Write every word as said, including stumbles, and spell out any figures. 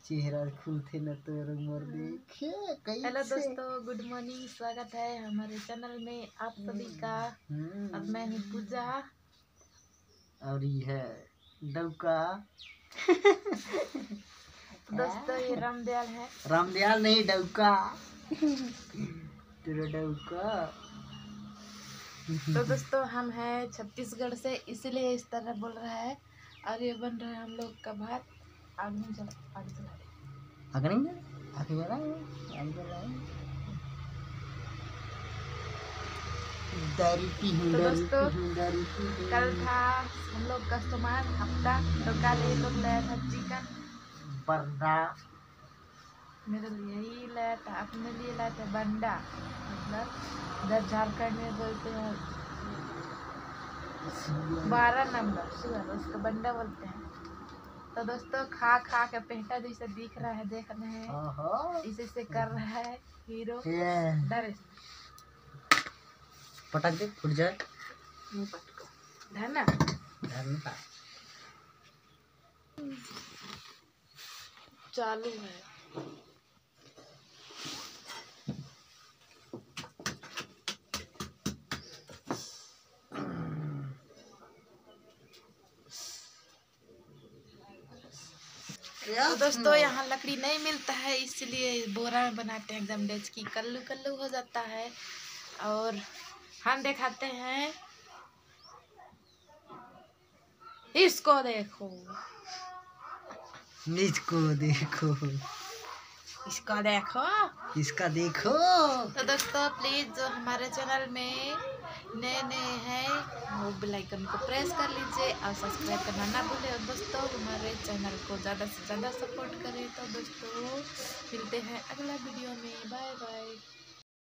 चेहरा खुलते न तो उम्र देखे कैसे। हेलो दोस्तों, गुड मॉर्निंग। स्वागत है हमारे चैनल में आप सभी का। अब मैं हूँ पूजा और ये है डौका। दोस्तों ये रामदयाल है। रामदयाल नहीं, डौका। तेरा डौका। तो दोस्तों हम हैं छत्तीसगढ़ से, इसीलिए इस तरह बोल रहा है। और ये बन रहा है हम लोग का भात। आग नहीं जला, आग जला दे। आग नहीं जला, आग जला, आग जला। दारू पी हूँ, तो दारू दोस्तों पी हूँ, दारू पी हूँ। कल था हम लोग का सोमवार हफ्ता, तो कल ये लोग लाया था चिकन बंदा। मेरे लिए ही लाया था, अपने लिए लाया था बंडा। मतलब इधर झारखंड में बोलते हैं बारह नंबर सुअर, उसको बंडा बोलते हैं। तो दोस्तों खा खा के पेटा जैसे दिख रहा है, देख रहे हैं इसे से कर रहा है हीरो। डर पटक दे, फुट जाए। मुंह पटको धरना धरना चालू है। तो दोस्तों यहाँ लकड़ी नहीं मिलता है, इसलिए बोरा में बनाते हैं, एकदम डेच की कल्लू कल्लू हो जाता है। और हम दिखाते हैं, इसको देखो, इसको देखो, इसका देखो, इसका देखो। तो दोस्तों प्लीज जो हमारे चैनल में नए नए हैं वो बेल आइकन को प्रेस कर लीजिए और सब्सक्राइब करना ना भूलें। और दोस्तों हमारे चैनल को ज़्यादा से ज़्यादा सपोर्ट करें। तो दोस्तों मिलते हैं अगला वीडियो में, बाय बाय।